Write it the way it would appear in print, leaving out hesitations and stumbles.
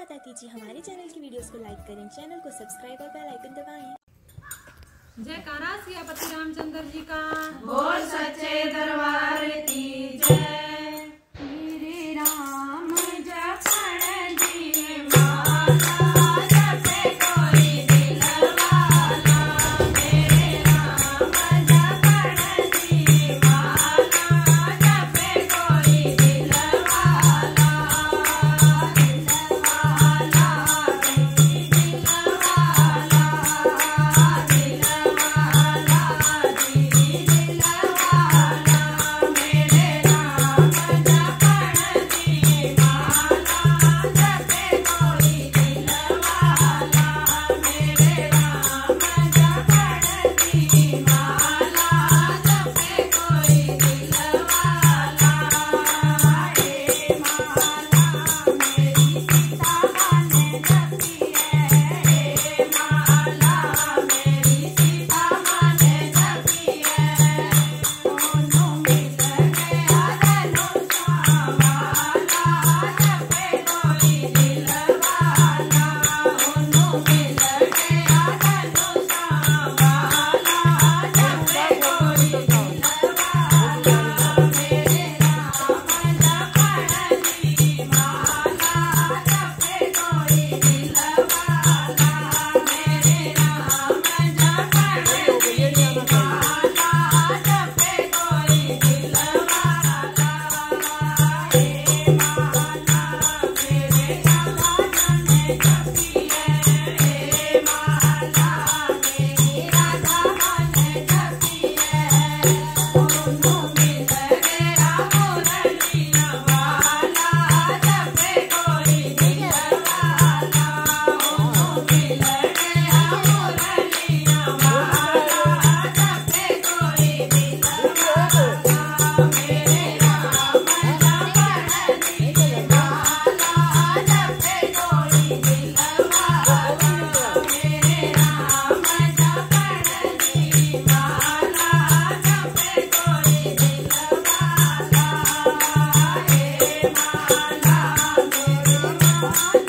माता कीजिए हमारे चैनल की वीडियोस को लाइक करें, चैनल को सब्सक्राइब और बेल आइकन दबाएं। जयकारा सियापति रामचंद्र जी का बोल सच्चे दरबार की जय। मेरे राम जपण जी माला जपे कोई दिलवाला। मेरे राम जपण जी माला जपे कोई दिलवाला। माला